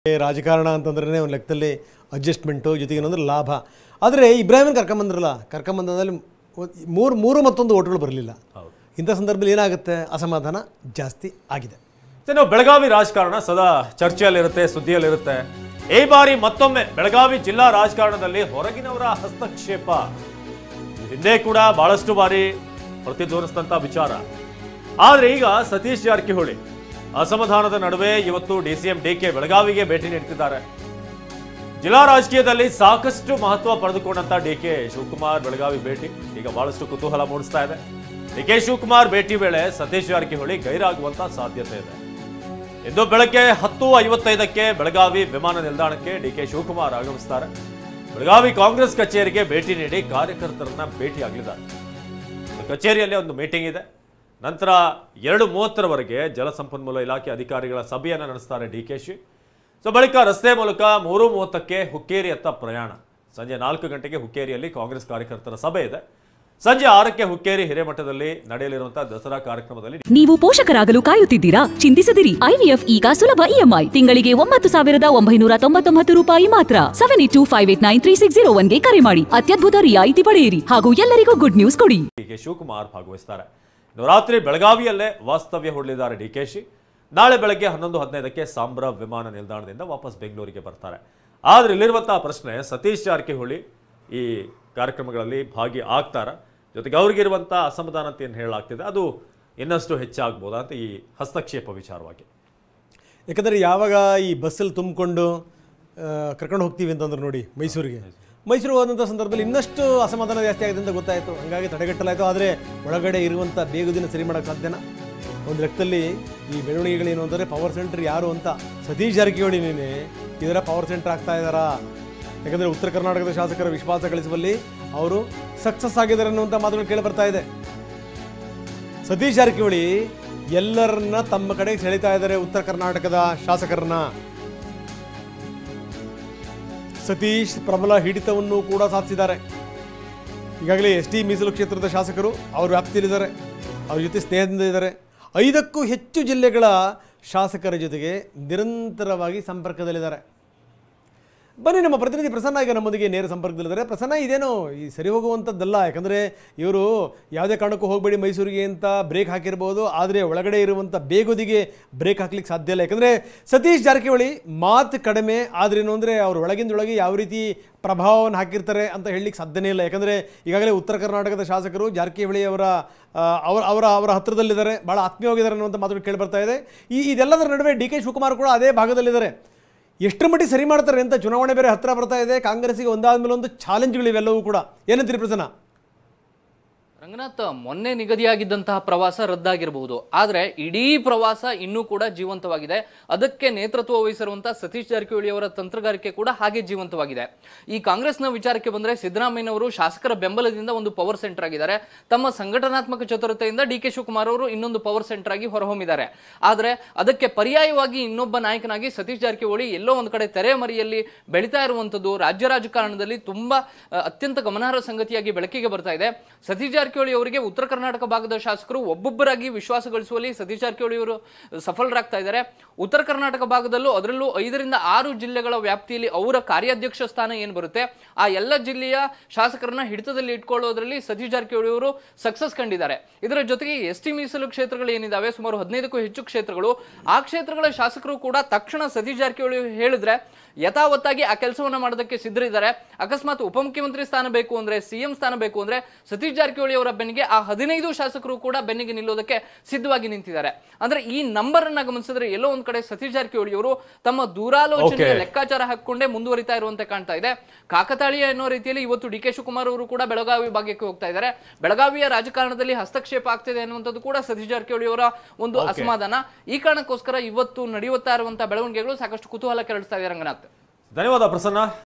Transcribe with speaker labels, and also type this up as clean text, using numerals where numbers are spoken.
Speaker 1: ರಾಜಕಾರಣ ಅಂತಂದ್ರೆ ಒಂದು ಲೆಕ್ಕದಲ್ಲಿ ಅಡ್ಜಸ್ಟ್ಮೆಂಟು ಜೊತೆಗೆ ಏನಂದ್ರೆ ಲಾಭ. ಆದರೆ ಇಬ್ರಾಹಿಮನ್ ಕರ್ಕೊಂಬಂದ್ರಲ್ಲ, ಕರ್ಕೊಂಬಂದಲ್ಲಿ ಮೂರು ಮತ್ತೊಂದು ಓಟ್ಗಳು ಬರಲಿಲ್ಲ. ಇಂಥ ಸಂದರ್ಭದಲ್ಲಿ ಏನಾಗುತ್ತೆ, ಅಸಮಾಧಾನ ಜಾಸ್ತಿ ಆಗಿದೆ.
Speaker 2: ಇನ್ನು ಬೆಳಗಾವಿ ರಾಜಕಾರಣ ಸದಾ ಚರ್ಚೆಯಲ್ಲಿರುತ್ತೆ, ಸುದ್ದಿಯಲ್ಲಿರುತ್ತೆ. ಈ ಬಾರಿ ಮತ್ತೊಮ್ಮೆ ಬೆಳಗಾವಿ ಜಿಲ್ಲಾ ರಾಜಕಾರಣದಲ್ಲಿ ಹೊರಗಿನವರ ಹಸ್ತಕ್ಷೇಪ ಹಿಂದೆ ಕೂಡ ಬಹಳಷ್ಟು ಬಾರಿ ಪ್ರತಿಧ್ವನಿಸಿದಂಥ ವಿಚಾರ. ಆದರೆ ಈಗ ಸತೀಶ್ ಜಾರಕಿಹೊಳಿ ಅಸಮಾಧಾನದ ನಡುವೆ ಇವತ್ತು ಡಿಸಿಎಂ ಡಿಕೆ ಬೆಳಗಾವಿಗೆ ಭೇಟಿ ನೀಡುತ್ತಿದ್ದಾರೆ. ಜಿಲ್ಲಾ ರಾಜಕೀಯದಲ್ಲಿ ಸಾಕಷ್ಟು ಮಹತ್ವ ಪಡೆದುಕೊಂಡಂತ ಡಿಕೆ ಶಿವಕುಮಾರ್ ಬೆಳಗಾವಿ ಭೇಟಿ ಈಗ ಬಹಳಷ್ಟು ಕುತೂಹಲ ಮೂಡಿಸ್ತಾ ಇದೆ. ಡಿಕೆ ಶಿವಕುಮಾರ್ ಭೇಟಿ ವೇಳೆ ಸತೀಶ್ ಜಾರಕಿಹೊಳಿ ಗೈರಾಗುವಂತ ಸಾಧ್ಯತೆ ಇದೆ. ಇಂದು ಬೆಳಗ್ಗೆ 10:55ಕ್ಕೆ ಬೆಳಗಾವಿ ವಿಮಾನ ನಿಲ್ದಾಣಕ್ಕೆ ಡಿಕೆ ಶಿವಕುಮಾರ್ ಆಗಮಿಸುತ್ತಾರೆ. ಬೆಳಗಾವಿ ಕಾಂಗ್ರೆಸ್ ಕಚೇರಿಗೆ ಭೇಟಿ ನೀಡಿ ಕಾರ್ಯಕರ್ತರನ್ನ ಭೇಟಿಯಾಗಲಿದ್ದಾರೆ. ಕಚೇರಿಯಲ್ಲಿ ಒಂದು ಮೀಟಿಂಗ್ ಇದೆ. ನಂತರ 2:30ರವರೆಗೆ ಜಲಸಂಪನ್ಮೂಲ ಇಲಾಖೆ ಅಧಿಕಾರಿಗಳ ಸಭೆಯನ್ನು ನಡೆಸ್ತಾರೆ ಡಿಕೆಶಿ. ಬಳಿಕ ರಸ್ತೆ ಮೂಲಕ 3:30ಕ್ಕೆ ಹುಕ್ಕೇರಿಯತ್ತ ಪ್ರಯಾಣ. ಸಂಜೆ 4 ಗಂಟೆಗೆ ಹುಕ್ಕೇರಿಯಲ್ಲಿ ಕಾಂಗ್ರೆಸ್ ಕಾರ್ಯಕರ್ತರ ಸಭೆ ಇದೆ. ಸಂಜೆ 6ಕ್ಕೆ ಹುಕ್ಕೇರಿ ಹಿರೇಮಠದಲ್ಲಿ ನಡೆಯಲಿರುವಂತಹ ದಸರಾ ಕಾರ್ಯಕ್ರಮದಲ್ಲಿ.
Speaker 3: ನೀವು ಪೋಷಕರಾಗಲು ಕಾಯುತ್ತಿದ್ದೀರಾ? ಚಿಂತಿಸದಿರಿ. ಐವಿಎಫ್ ಈಗ ಸುಲಭ ಇಎಂಐ ತಿಂಗಳಿಗೆ 9,999 ರೂಪಾಯಿ ಮಾತ್ರ. 7825893601ಗೆ ಕರೆ ಮಾಡಿ ಅತ್ಯದ್ಭುತ ರಿಯಾಯಿತಿ ಪಡೆಯಿರಿ ಹಾಗೂ ಎಲ್ಲರಿಗೂ ಗುಡ್ ನ್ಯೂಸ್ ಕೊಡಿ.
Speaker 2: ಡಿಕೆ ಶಿವಕುಮಾರ್ ಭಾಗವಹಿಸುತ್ತಾರೆ. ರಾತ್ರಿ ಬೆಳಗಾವಿಯಲ್ಲೇ ವಾಸ್ತವ್ಯ ಹೂಡಲಿದ್ದಾರೆ ಡಿಕೆಶಿ. ನಾಳೆ ಬೆಳಗ್ಗೆ 11:15ಕ್ಕೆ ಸಾಂಬ್ರಾ ವಿಮಾನ ನಿಲ್ದಾಣದಿಂದ ವಾಪಸ್ ಬೆಂಗಳೂರಿಗೆ ಬರ್ತಾರೆ. ಆದ್ರೆ ಇಲ್ಲಿರುವಂತಹ ಪ್ರಶ್ನೆ, ಸತೀಶ್ ಜಾರಕಿಹೊಳಿ ಈ ಕಾರ್ಯಕ್ರಮಗಳಲ್ಲಿ ಭಾಗಿ ಆಗ್ತಾರ? ಜೊತೆಗೆ ಅವ್ರಿಗಿರುವಂತಹ ಅಸಮಾಧಾನ ಅಂತ ಏನು ಹೇಳಲಾಗ್ತಿದೆ, ಅದು ಇನ್ನಷ್ಟು ಹೆಚ್ಚಾಗ್ಬೋದಾ ಅಂತ ಈ ಹಸ್ತಕ್ಷೇಪ ವಿಚಾರವಾಗಿ.
Speaker 1: ಯಾಕಂದರೆ ಯಾವಾಗ ಈ ಬಸ್ಸಲ್ಲಿ ತುಂಬಿಕೊಂಡು ಕರ್ಕೊಂಡು ಹೋಗ್ತೀವಿ ಅಂತಂದ್ರೆ ನೋಡಿ ಮೈಸೂರಿಗೆ ಹೋದಂಥ ಸಂದರ್ಭದಲ್ಲಿ ಇನ್ನಷ್ಟು ಅಸಮಾಧಾನ ಜಾಸ್ತಿ ಆಗಿದೆ ಅಂತ ಗೊತ್ತಾಯಿತು. ಹಾಗಾಗಿ ತಡೆಗಟ್ಟಲಾಯಿತು. ಆದರೆ ಒಳಗಡೆ ಇರುವಂಥ ಬೇಗುದಿನ ಸರಿ ಮಾಡೋಕ್ಕೆ ಸಾಧ್ಯನಾ? ಒಂದು ಲೆಕ್ಕದಲ್ಲಿ ಈ ಬೆಳವಣಿಗೆಗಳೇನು ಅಂದರೆ ಪವರ್ ಸೆಂಟರ್ ಯಾರು ಅಂತ ಸತೀಶ್ ಜಾರಕಿಹೊಳಿನೇ ಇದರ ಪವರ್ ಸೆಂಟರ್ ಆಗ್ತಾ ಇದ್ದಾರಾ? ಯಾಕಂದರೆ ಉತ್ತರ ಕರ್ನಾಟಕದ ಶಾಸಕರ ವಿಶ್ವಾಸ ಗಳಿಸುವಲ್ಲಿ ಅವರು ಸಕ್ಸಸ್ ಆಗಿದ್ದಾರೆ ಅನ್ನುವಂಥ ಮಾತುಗಳು ಕೇಳಿ ಬರ್ತಾ ಇದೆ. ಸತೀಶ್ ಜಾರಕಿಹೊಳಿ ಎಲ್ಲರನ್ನ ತಮ್ಮ ಕಡೆಗೆ ಸೆಳೀತಾ ಇದ್ದಾರೆ. ಉತ್ತರ ಕರ್ನಾಟಕದ ಶಾಸಕರನ್ನ ಸತೀಶ್ ಪ್ರಬಲ ಹಿಡಿತವನ್ನು ಕೂಡ ಸಾಧಿಸಿದ್ದಾರೆ. ಈಗಾಗಲೇ ಎಸ್ ಟಿ ಮೀಸಲು ಕ್ಷೇತ್ರದ ಶಾಸಕರು ಅವ್ರ ವ್ಯಾಪ್ತಿಯಲ್ಲಿದ್ದಾರೆ, ಅವ್ರ ಜೊತೆ ಸ್ನೇಹದಿಂದ ಇದ್ದಾರೆ. 5ಕ್ಕೂ ಹೆಚ್ಚು ಜಿಲ್ಲೆಗಳ ಶಾಸಕರ ಜೊತೆಗೆ ನಿರಂತರವಾಗಿ ಸಂಪರ್ಕದಲ್ಲಿದ್ದಾರೆ. ಬನ್ನಿ, ನಮ್ಮ ಪ್ರತಿನಿಧಿ ಪ್ರಸನ್ನ ಈಗ ನಮ್ಮೊಂದಿಗೆ ನೇರ ಸಂಪರ್ಕದಲ್ಲಿದ್ದಾರೆ. ಪ್ರಸನ್ನ, ಇದೇನೋ ಈ ಸರಿ ಹೋಗುವಂಥದ್ದಲ್ಲ. ಯಾಕಂದರೆ ಇವರು ಯಾವುದೇ ಕಾರಣಕ್ಕೂ ಹೋಗಬೇಡಿ ಮೈಸೂರಿಗೆ ಅಂತ ಬ್ರೇಕ್ ಹಾಕಿರ್ಬೋದು, ಆದರೆ ಒಳಗಡೆ ಇರುವಂಥ ಬೇಗುದಿಗೆ ಬ್ರೇಕ್ ಹಾಕ್ಲಿಕ್ಕೆ ಸಾಧ್ಯ ಇಲ್ಲ. ಯಾಕಂದರೆ ಸತೀಶ್ ಜಾರಕಿಹೊಳಿ ಮಾತು ಕಡಿಮೆ, ಆದ್ರೇನು ಅಂದರೆ ಅವರು ಒಳಗಿಂದೊಳಗೆ ಯಾವ ರೀತಿ ಪ್ರಭಾವವನ್ನು ಹಾಕಿರ್ತಾರೆ ಅಂತ ಹೇಳಲಿಕ್ಕೆ ಸಾಧ್ಯನೇ ಇಲ್ಲ. ಯಾಕಂದರೆ ಈಗಾಗಲೇ ಉತ್ತರ ಕರ್ನಾಟಕದ ಶಾಸಕರು ಜಾರಕಿಹೊಳಿ ಅವರ ಹತ್ತಿರದಲ್ಲಿದ್ದಾರೆ, ಭಾಳ ಆತ್ಮೀಯವಾಗಿದ್ದಾರೆ ಅನ್ನುವಂಥ ಮಾತುಗಳು ಕೇಳಿ ಬರ್ತಾ ಇದೆ. ಇದೆಲ್ಲದರ ನಡುವೆ ಡಿ ಕೆ ಶಿವಕುಮಾರ್ ಕೂಡ ಅದೇ ಭಾಗದಲ್ಲಿದ್ದಾರೆ. ಎಷ್ಟರ ಮಟ್ಟಿಗೆ ಸರಿ ಮಾಡ್ತಾರೆ ಅಂತ, ಚುನಾವಣೆ ಬೇರೆ ಹತ್ತಿರ ಬರ್ತಾ ಇದೆ. ಕಾಂಗ್ರೆಸ್ಸಿಗೆ ಒಂದಾದ ಮೇಲೆ ಒಂದು ಚಾಲೆಂಜ್ಗಳಿವೆಲ್ಲವೂ ಕೂಡ. ಏನಂತೀರಿ ಪ್ರಸನ್ನ?
Speaker 4: ರಂಗನಾಥ್, ಮೊನ್ನೆ ನಿಗದಿಯಾಗಿದ್ದಂತಹ ಪ್ರವಾಸ ರದ್ದಾಗಿರಬಹುದು, ಆದರೆ ಇಡೀ ಪ್ರವಾಸ ಇನ್ನೂ ಕೂಡ ಜೀವಂತವಾಗಿದೆ. ಅದಕ್ಕೆ ನೇತೃತ್ವ ವಹಿಸಿರುವಂತಹ ಸತೀಶ್ ಜಾರಕಿಹೊಳಿ ಅವರ ತಂತ್ರಗಾರಿಕೆ ಕೂಡ ಹಾಗೆ ಜೀವಂತವಾಗಿದೆ. ಈ ಕಾಂಗ್ರೆಸ್ನ ವಿಚಾರಕ್ಕೆ ಬಂದರೆ ಸಿದ್ದರಾಮಯ್ಯನವರು ಶಾಸಕರ ಬೆಂಬಲದಿಂದ ಒಂದು ಪವರ್ ಸೆಂಟರ್ ಆಗಿದ್ದಾರೆ. ತಮ್ಮ ಸಂಘಟನಾತ್ಮಕ ಚತುರತೆಯಿಂದ ಡಿ ಕೆ ಶಿವಕುಮಾರ್ ಅವರು ಇನ್ನೊಂದು ಪವರ್ ಸೆಂಟರ್ ಆಗಿ ಹೊರಹೊಮ್ಮಿದ್ದಾರೆ. ಆದರೆ ಅದಕ್ಕೆ ಪರ್ಯಾಯವಾಗಿ ಇನ್ನೊಬ್ಬ ನಾಯಕನಾಗಿ ಸತೀಶ್ ಜಾರಕಿಹೊಳಿ ಎಲ್ಲೋ ಒಂದು ಕಡೆ ತೆರೆಮರೆಯಲ್ಲಿ ಬೆಳೀತಾ ಇರುವಂಥದ್ದು ರಾಜ್ಯ ರಾಜಕಾರಣದಲ್ಲಿ ತುಂಬಾ ಅತ್ಯಂತ ಗಮನಾರ್ಹ ಸಂಗತಿಯಾಗಿ ಬೆಳಕಿಗೆ ಬರ್ತಾ ಇದೆ. ಸತೀಶ್ ಜಾರಕಿಹೊಳಿ ಅವರಿಗೆ ಉತ್ತರ ಕರ್ನಾಟಕ ಭಾಗದ ಶಾಸಕರು ಒಬ್ಬೊಬ್ಬರಾಗಿ ವಿಶ್ವಾಸ ಗಳಿಸುವಲ್ಲಿ ಸತೀಶ್ ಜಾರಕಿಹೊಳಿ ಅವರು ಸಫಲರಾಗ್ತಾ ಇದ್ದಾರೆ. ಉತ್ತರ ಕರ್ನಾಟಕ ಭಾಗದಲ್ಲೂ ಅದರಲ್ಲೂ 5ರಿಂದ 6 ಜಿಲ್ಲೆಗಳ ವ್ಯಾಪ್ತಿಯಲ್ಲಿ ಅವರ ಕಾರ್ಯಾಧ್ಯಕ್ಷ ಸ್ಥಾನ ಏನು ಬರುತ್ತೆ, ಆ ಎಲ್ಲ ಜಿಲ್ಲೆಯ ಶಾಸಕರನ್ನ ಹಿಡಿತದಲ್ಲಿ ಇಟ್ಕೊಳ್ಳೋದ್ರಲ್ಲಿ ಸತೀಶ್ ಜಾರಕಿಹೊಳಿ ಅವರು ಸಕ್ಸಸ್ ಕಂಡಿದ್ದಾರೆ. ಇದರ ಜೊತೆಗೆ ಎಸ್ ಟಿ ಮೀಸಲು ಕ್ಷೇತ್ರಗಳು ಏನಿದಾವೆ, ಸುಮಾರು 15ಕ್ಕೂ ಹೆಚ್ಚು ಕ್ಷೇತ್ರಗಳು, ಆ ಕ್ಷೇತ್ರಗಳ ಶಾಸಕರು ಕೂಡ ತಕ್ಷಣ ಸತೀಶ್ ಜಾರಕಿಹೊಳಿ ಹೇಳಿದ್ರೆ ಯಥಾವತ್ತಾಗಿ ಆ ಕೆಲಸವನ್ನ ಮಾಡೋದಕ್ಕೆ ಸಿದ್ಧರಿದ್ದಾರೆ. ಅಕಸ್ಮಾತ್ ಉಪಮುಖ್ಯಮಂತ್ರಿ ಸ್ಥಾನ ಬೇಕು ಅಂದ್ರೆ, ಸಿಎಂ ಸ್ಥಾನ ಬೇಕು ಅಂದ್ರೆ ಸತೀಶ್ ಜಾರಕಿಹೊಳಿ ಅವರ ಬೆನ್ನಿಗೆ ಆ 15 ಶಾಸಕರು ಕೂಡ ಬೆನ್ನಿಗೆ ನಿಲ್ಲೋದಕ್ಕೆ ಸಿದ್ಧವಾಗಿ ನಿಂತಿದ್ದಾರೆ. ಅಂದ್ರೆ ಈ ನಂಬರ್ ಅನ್ನ ಗಮನಿಸಿದ್ರೆ ಎಲ್ಲೋ ಒಂದ್ ಕಡೆ ಸತೀಶ್ ಜಾರಕಿಹೊಳಿ ಅವರು ತಮ್ಮ ದೂರಾಲೋಚನೆಯ ಲೆಕ್ಕಾಚಾರ ಹಾಕೊಂಡೇ ಮುಂದುವರಿತಾ ಇರುವಂತೆ ಕಾಣ್ತಾ ಇದೆ. ಕಾಕತಾಳೀಯ ಎನ್ನುವ ರೀತಿಯಲ್ಲಿ ಇವತ್ತು ಡಿ ಕೆ ಶಿವಕುಮಾರ್ ಅವರು ಕೂಡ ಬೆಳಗಾವಿ ಭಾಗಕ್ಕೆ ಹೋಗ್ತಾ ಇದ್ದಾರೆ. ಬೆಳಗಾವಿಯ ರಾಜಕಾರಣದಲ್ಲಿ ಹಸ್ತಕ್ಷೇಪ ಆಗ್ತಿದೆ ಅನ್ನುವಂಥದ್ದು ಕೂಡ ಸತೀಶ್ ಜಾರಕಿಹೊಳಿ ಅವರ ಒಂದು ಅಸಮಾಧಾನ. ಈ ಕಾರಣಕ್ಕೋಸ್ಕರ ಇವತ್ತು ನಡೆಯುತ್ತಾ ಇರುವಂತಹ ಬೆಳವಣಿಗೆಗಳು ಸಾಕಷ್ಟು ಕುತೂಹಲ ಕೆರಳಿಸ್ತಾ ಇದೆ. ರಂಗನಾಥ್,
Speaker 2: ಧನ್ಯವಾದ ಪ್ರಸನ್ನ.